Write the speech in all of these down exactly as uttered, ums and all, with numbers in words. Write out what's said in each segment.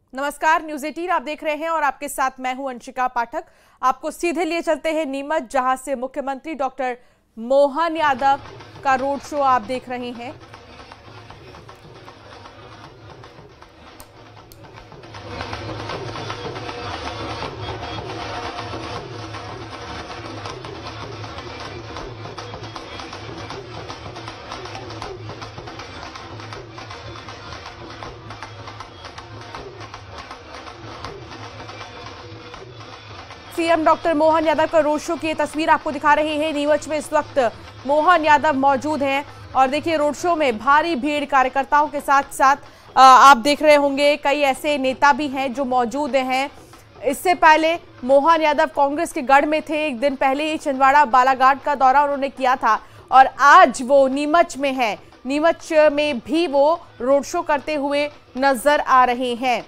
नमस्कार, न्यूज़ अठारह आप देख रहे हैं और आपके साथ मैं हूं अंशिका पाठक। आपको सीधे लिए चलते हैं नीमच, जहां से मुख्यमंत्री डॉक्टर मोहन यादव का रोड शो आप देख रहे हैं। सीएम डॉक्टर मोहन यादव का रोड शो की तस्वीर आपको दिखा रहे हैं। नीमच में इस वक्त मोहन यादव मौजूद हैं और देखिए रोड शो में भारी भीड़ कार्यकर्ताओं के साथ साथ आप देख रहे होंगे कई ऐसे नेता भी हैं जो मौजूद हैं। इससे पहले मोहन यादव कांग्रेस के गढ़ में थे। एक दिन पहले ही छिंदवाड़ा बालाघाट का दौरा उन्होंने किया था और आज वो नीमच में है। नीमच में भी वो रोड शो करते हुए नजर आ रहे हैं।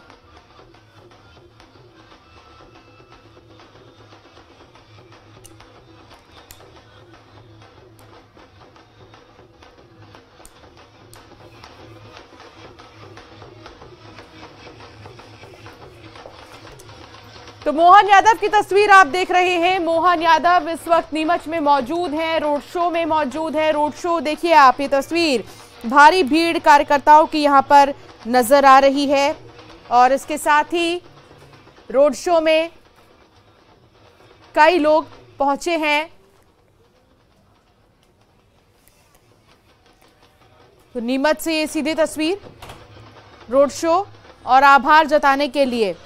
तो मोहन यादव की तस्वीर आप देख रहे हैं। मोहन यादव इस वक्त नीमच में मौजूद हैं, रोड शो में मौजूद है। रोड शो देखिए आप, ये तस्वीर भारी भीड़ कार्यकर्ताओं की यहां पर नजर आ रही है और इसके साथ ही रोड शो में कई लोग पहुंचे हैं। तो नीमच से ये सीधी तस्वीर रोड शो और आभार जताने के लिए।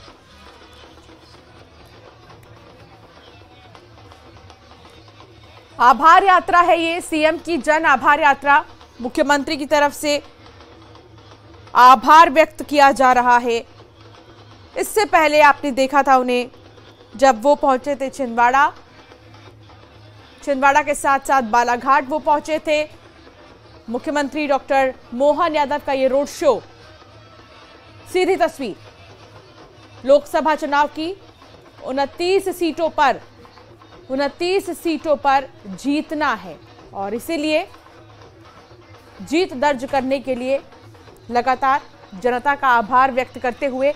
आभार यात्रा है ये, सीएम की जन आभार यात्रा। मुख्यमंत्री की तरफ से आभार व्यक्त किया जा रहा है। इससे पहले आपने देखा था उन्हें जब वो पहुंचे थे छिंदवाड़ा, छिंदवाड़ा के साथ साथ बालाघाट वो पहुंचे थे। मुख्यमंत्री डॉक्टर मोहन यादव का ये रोड शो, सीधी तस्वीर लोकसभा चुनाव की। उनतीस सीटों पर उनतीस सीटों पर जीतना है और इसीलिए जीत दर्ज करने के लिए लगातार जनता का आभार व्यक्त करते हुए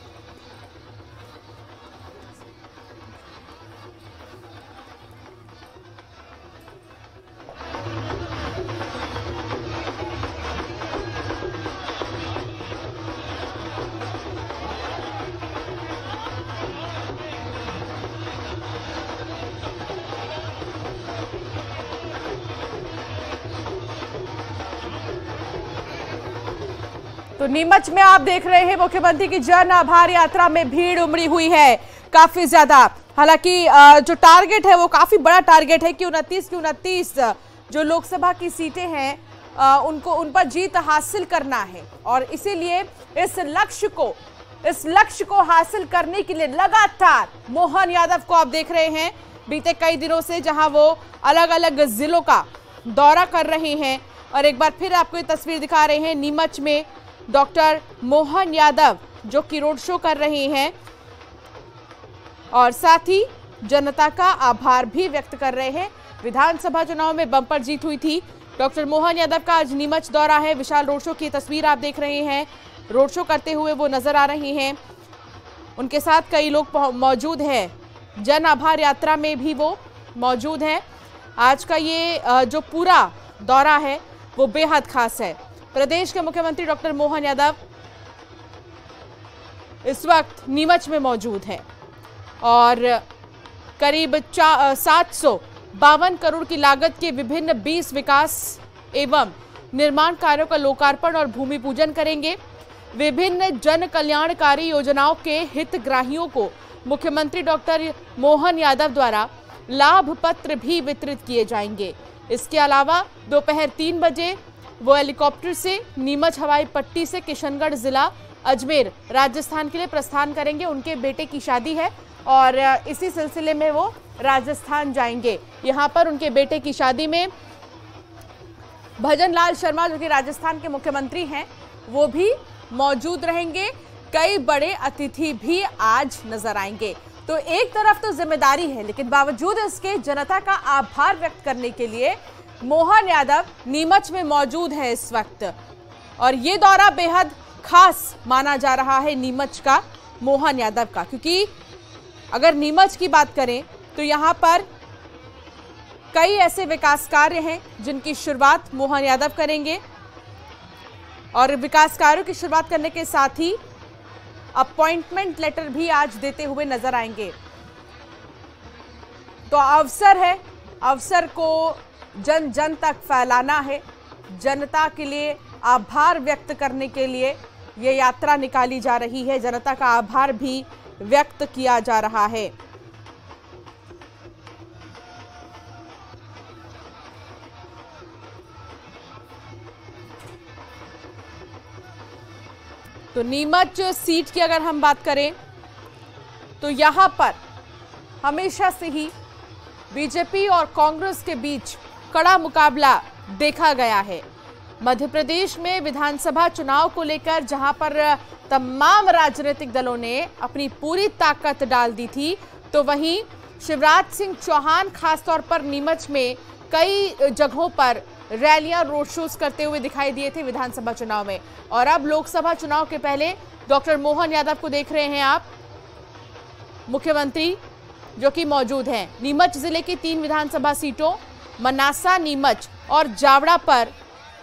तो नीमच में आप देख रहे हैं मुख्यमंत्री की जन आभार यात्रा में भीड़ उमड़ी हुई है काफी ज्यादा। हालांकि जो टारगेट है वो काफी बड़ा टारगेट है कि उनतीस की उनतीस जो लोकसभा की सीटें हैं उनको उन पर जीत हासिल करना है और इसीलिए इस लक्ष्य को इस लक्ष्य को हासिल करने के लिए लगातार मोहन यादव को आप देख रहे हैं बीते कई दिनों से, जहां वो अलग अलग जिलों का दौरा कर रहे हैं। और एक बार फिर आपको ये तस्वीर दिखा रहे हैं नीमच में डॉक्टर मोहन यादव जो कि रोड शो कर रहे हैं और साथ ही जनता का आभार भी व्यक्त कर रहे हैं। विधानसभा चुनाव में बम्पर जीत हुई थी। डॉक्टर मोहन यादव का आज नीमच दौरा है। विशाल रोड शो की तस्वीर आप देख रहे हैं। रोड शो करते हुए वो नजर आ रहे हैं। उनके साथ कई लोग मौजूद हैं। जन आभार यात्रा में भी वो मौजूद हैं। आज का ये जो पूरा दौरा है वो बेहद खास है। प्रदेश के मुख्यमंत्री डॉक्टर मोहन यादव इस वक्त नीमच में मौजूद है और करीब सात सौ बावन करोड़ की लागत के विभिन्न बीस विकास एवं निर्माण कार्यों का लोकार्पण और भूमि पूजन करेंगे। विभिन्न जन कल्याणकारी योजनाओं के हितग्राहियों को मुख्यमंत्री डॉक्टर मोहन यादव द्वारा लाभ पत्र भी वितरित किए जाएंगे। इसके अलावा दोपहर तीन बजे वो हेलीकॉप्टर से नीमच हवाई पट्टी से किशनगढ़ जिला अजमेर राजस्थान के लिए प्रस्थान करेंगे। उनके बेटे की शादी है और इसी सिलसिले में वो राजस्थान जाएंगे। यहाँ पर उनके बेटे की शादी में भजन लाल शर्मा जो कि राजस्थान के मुख्यमंत्री हैं वो भी मौजूद रहेंगे। कई बड़े अतिथि भी आज नजर आएंगे। तो एक तरफ तो जिम्मेदारी है, लेकिन बावजूद इसके जनता का आभार व्यक्त करने के लिए मोहन यादव नीमच में मौजूद है इस वक्त और ये दौरा बेहद खास माना जा रहा है नीमच का मोहन यादव का, क्योंकि अगर नीमच की बात करें तो यहां पर कई ऐसे विकास कार्य हैं जिनकी शुरुआत मोहन यादव करेंगे और विकास कार्यों की शुरुआत करने के साथ ही अपॉइंटमेंट लेटर भी आज देते हुए नजर आएंगे। तो अवसर है, अवसर को जन जन तक फैलाना है, जनता के लिए आभार व्यक्त करने के लिए ये यात्रा निकाली जा रही है, जनता का आभार भी व्यक्त किया जा रहा है। तो नीमच सीट की अगर हम बात करें तो यहां पर हमेशा से ही बीजेपी और कांग्रेस के बीच कड़ा मुकाबला देखा गया है। मध्य प्रदेश में विधानसभा चुनाव को लेकर जहां पर तमाम राजनीतिक दलों ने अपनी पूरी ताकत डाल दी थी, तो वहीं शिवराज सिंह चौहान खासतौर पर नीमच में कई जगहों पर रैलियां, रोड शोज करते हुए दिखाई दिए थे विधानसभा चुनाव में। और अब लोकसभा चुनाव के पहले डॉक्टर मोहन यादव को देख रहे हैं आप, मुख्यमंत्री जो कि मौजूद हैं। नीमच जिले की तीन विधानसभा सीटों मनासा, नीमच और जावड़ा पर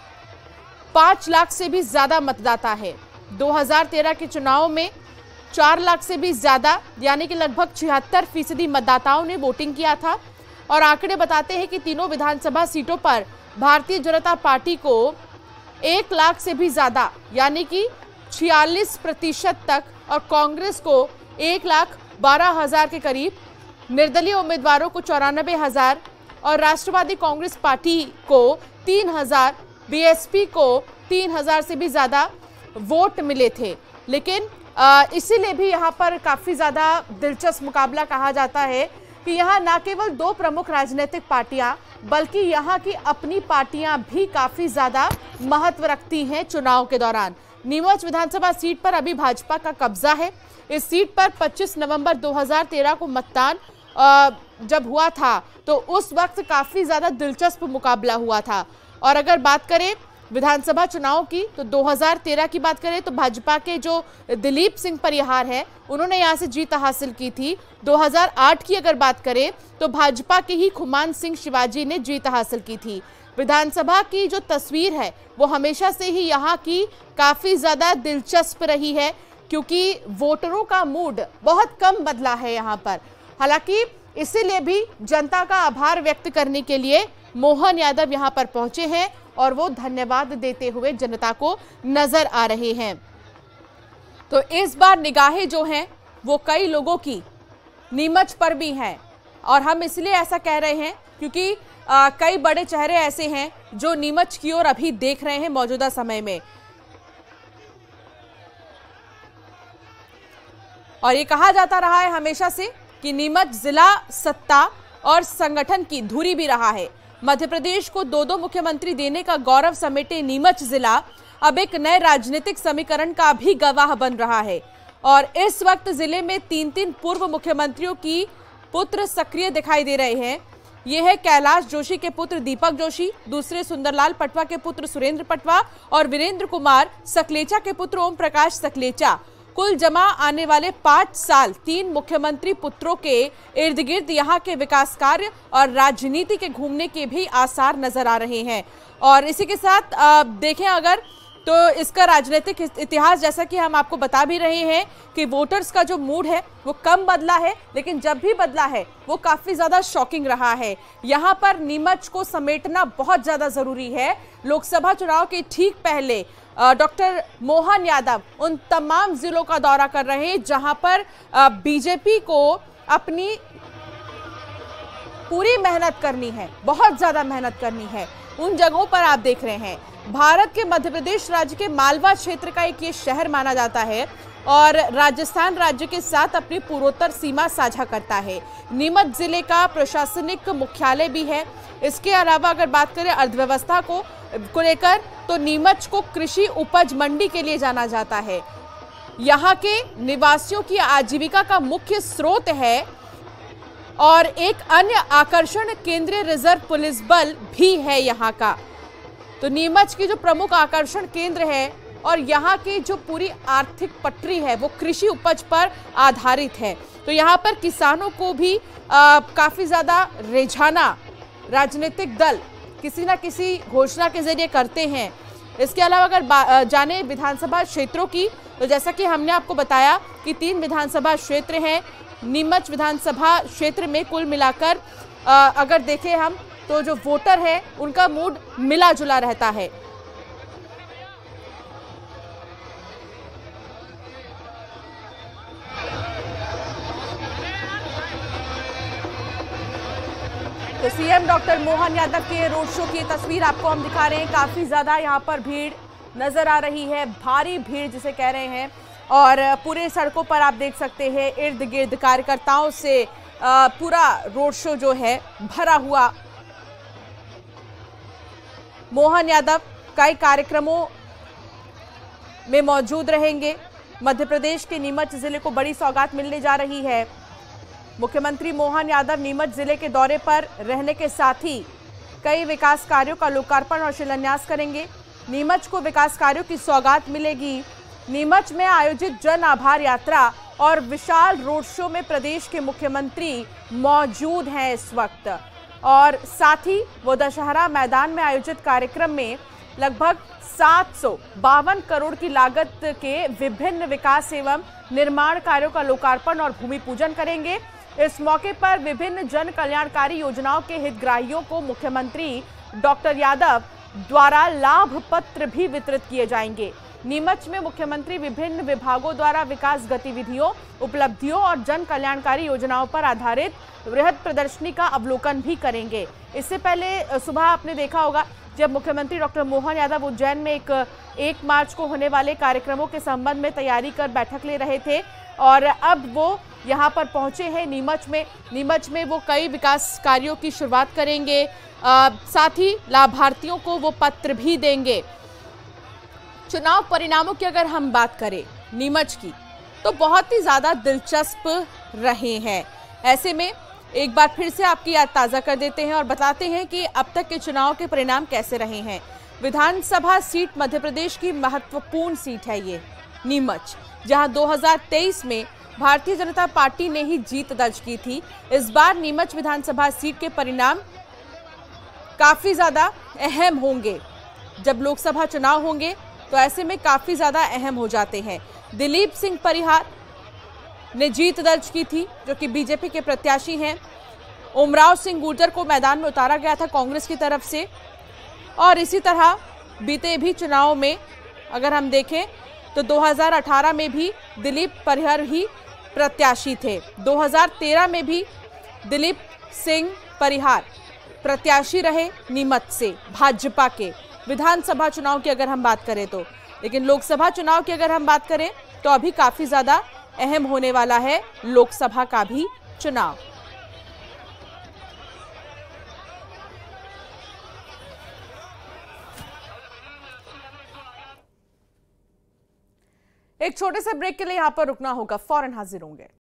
पांच लाख से भी ज्यादा मतदाता है। दो हज़ार तेरह के चुनाव में चार लाख से भी ज्यादा यानी कि लगभग छिहत्तर फीसदी मतदाताओं ने वोटिंग किया था। और आंकड़े बताते हैं कि तीनों विधानसभा सीटों पर भारतीय जनता पार्टी को एक लाख से भी ज्यादा यानी कि छियालीस प्रतिशत तक और कांग्रेस को एक लाख बारह हजार के करीब, निर्दलीय उम्मीदवारों को चौरानबे हजार और राष्ट्रवादी कांग्रेस पार्टी को तीन हजार, बीएसपी को तीन हजार से भी ज्यादा वोट मिले थे। लेकिन इसीलिए भी यहाँ पर काफी ज्यादा दिलचस्प मुकाबला कहा जाता है कि यहाँ न केवल दो प्रमुख राजनीतिक पार्टियां बल्कि यहाँ की अपनी पार्टियां भी काफी ज्यादा महत्व रखती हैं चुनाव के दौरान। नीमच विधानसभा सीट पर अभी भाजपा का कब्जा है। इस सीट पर पच्चीस नवंबर दो हज़ार तेरह को मतदान जब हुआ था तो उस वक्त काफी ज्यादा दिलचस्प मुकाबला हुआ था। और अगर बात करें विधानसभा चुनाव की तो दो हज़ार तेरह की बात करें तो भाजपा के जो दिलीप सिंह परिहार है उन्होंने यहां से जीत हासिल की थी। दो हज़ार आठ की अगर बात करें तो भाजपा के ही खुमान सिंह शिवाजी ने जीत हासिल की थी। विधानसभा की जो तस्वीर है वो हमेशा से ही यहाँ की काफी ज्यादा दिलचस्प रही है, क्योंकि वोटरों का मूड बहुत कम बदला है यहाँ पर। हालांकि इसीलिए भी जनता का आभार व्यक्त करने के लिए मोहन यादव यहाँ पर पहुंचे हैं और वो धन्यवाद देते हुए जनता को नजर आ रहे हैं। तो इस बार निगाहें जो हैं वो कई लोगों की नीमच पर भी हैं और हम इसलिए ऐसा कह रहे हैं क्योंकि आ, कई बड़े चेहरे ऐसे हैं जो नीमच की ओर अभी देख रहे हैं मौजूदा समय में। और ये कहा जाता रहा है हमेशा से कि नीमच जिला सत्ता और संगठन की धुरी भी रहा है। मध्य प्रदेश को दो दो मुख्यमंत्री देने का गौरव समेटे नीमच जिला अब एक नए राजनीतिक समीकरण का भी गवाह बन रहा है। और इस वक्त जिले में तीन तीन पूर्व मुख्यमंत्रियों की पुत्र सक्रिय दिखाई दे रहे हैं। ये है कैलाश जोशी के पुत्र दीपक जोशी, दूसरे सुंदरलाल पटवा के पुत्र सुरेंद्र पटवा और वीरेंद्र कुमार सकलेचा के पुत्र ओम प्रकाश सकलेचा। कुल जमा आने वाले पांच साल तीन मुख्यमंत्री पुत्रों के इर्द गिर्द यहाँ के विकास कार्य और राजनीति के घूमने के भी आसार नजर आ रहे हैं। और इसी के साथ देखें अगर तो इसका राजनीतिक इतिहास, जैसा कि हम आपको बता भी रहे हैं कि वोटर्स का जो मूड है वो कम बदला है, लेकिन जब भी बदला है वो काफी ज्यादा शॉकिंग रहा है। यहाँ पर नीमच को समेटना बहुत ज्यादा जरूरी है। लोकसभा चुनाव के ठीक पहले डॉक्टर मोहन यादव उन तमाम जिलों का दौरा कर रहे हैं जहां पर बीजेपी को अपनी पूरी मेहनत करनी है, बहुत ज्यादा मेहनत करनी है। उन जगहों पर आप देख रहे हैं भारत के मध्य प्रदेश राज्य के मालवा क्षेत्र का एक ये शहर माना जाता है और राजस्थान राज्य के साथ अपनी पूर्वोत्तर सीमा साझा करता है। नीमच जिले का प्रशासनिक मुख्यालय भी है। इसके अलावा अगर बात करें अर्थव्यवस्था को को लेकर तो नीमच को कृषि उपज मंडी के लिए जाना जाता है। यहाँ के निवासियों की आजीविका का मुख्य स्रोत है और एक अन्य आकर्षण केंद्रीय रिजर्व पुलिस बल भी है यहाँ का। तो नीमच की जो प्रमुख आकर्षण केंद्र है और यहाँ की जो पूरी आर्थिक पटरी है वो कृषि उपज पर आधारित है। तो यहाँ पर किसानों को भी आ, काफी ज्यादा रिझाना राजनीतिक दल किसी ना किसी घोषणा के जरिए करते हैं। इसके अलावा अगर जाने विधानसभा क्षेत्रों की, तो जैसा कि हमने आपको बताया कि तीन विधानसभा क्षेत्र हैं। नीमच विधानसभा क्षेत्र में कुल मिलाकर अगर देखें हम तो जो वोटर है उनका मूड मिला जुला रहता है। तो सीएम डॉक्टर मोहन यादव के रोड शो की तस्वीर आपको हम दिखा रहे हैं। काफी ज्यादा यहाँ पर भीड़ नजर आ रही है, भारी भीड़ जिसे कह रहे हैं, और पूरे सड़कों पर आप देख सकते हैं इर्द गिर्द कार्यकर्ताओं से पूरा रोड शो जो है भरा हुआ। मोहन यादव कई कार्यक्रमों में मौजूद रहेंगे। मध्य प्रदेश के नीमच जिले को बड़ी सौगात मिलने जा रही है। मुख्यमंत्री मोहन यादव नीमच जिले के दौरे पर रहने के साथ ही कई विकास कार्यों का लोकार्पण और शिलान्यास करेंगे। नीमच को विकास कार्यों की सौगात मिलेगी। नीमच में आयोजित जन आभार यात्रा और विशाल रोड शो में प्रदेश के मुख्यमंत्री मौजूद हैं इस वक्त, और साथ ही वो दशहरा मैदान में आयोजित कार्यक्रम में लगभग सात सौ बावन करोड़ की लागत के विभिन्न विकास एवं निर्माण कार्यों का लोकार्पण और भूमि पूजन करेंगे। इस मौके पर विभिन्न जन कल्याणकारी योजनाओं के हितग्राहियों को मुख्यमंत्री डॉक्टर यादव द्वारा लाभ पत्र भी वितरित किए जाएंगे। नीमच में मुख्यमंत्री विभिन्न विभागों द्वारा विकास गतिविधियों, उपलब्धियों और जन कल्याणकारी योजनाओं पर आधारित वृहद प्रदर्शनी का अवलोकन भी करेंगे। इससे पहले सुबह आपने देखा होगा जब मुख्यमंत्री डॉक्टर मोहन यादव उज्जैन में एक एक मार्च को होने वाले कार्यक्रमों के संबंध में तैयारी कर बैठक ले रहे थे, और अब वो यहाँ पर पहुंचे हैं नीमच में। नीमच में वो कई विकास कार्यों की शुरुआत करेंगे, आ, साथ ही लाभार्थियों को वो पत्र भी देंगे। चुनाव परिणामों की अगर हम बात करें नीमच की, तो बहुत ही ज्यादा दिलचस्प रहे हैं। ऐसे में एक बार फिर से आपकी याद ताज़ा कर देते हैं और बताते हैं कि अब तक के चुनाव के परिणाम कैसे रहे हैं। विधानसभा सीट मध्य प्रदेश की महत्वपूर्ण सीट है ये नीमच, जहां दो हज़ार तेईस में भारतीय जनता पार्टी ने ही जीत दर्ज की थी। इस बार नीमच विधानसभा सीट के परिणाम काफी ज्यादा अहम होंगे। जब लोकसभा चुनाव होंगे तो ऐसे में काफी ज्यादा अहम हो जाते हैं। दिलीप सिंह परिहार ने जीत दर्ज की थी, जो कि बीजेपी के प्रत्याशी हैं। ओमराव सिंह गुर्जर को मैदान में उतारा गया था कांग्रेस की तरफ से, और इसी तरह बीते भी चुनाव में अगर हम देखें तो दो हज़ार अठारह में भी दिलीप परिहार ही प्रत्याशी थे। दो हज़ार तेरह में भी दिलीप सिंह परिहार प्रत्याशी रहे नीमच से भाजपा के विधानसभा चुनाव की अगर हम बात करें तो। लेकिन लोकसभा चुनाव की अगर हम बात करें तो अभी काफी ज्यादा अहम होने वाला है लोकसभा का भी चुनाव। एक छोटे से ब्रेक के लिए यहां पर रुकना होगा, फौरन हाजिर होंगे।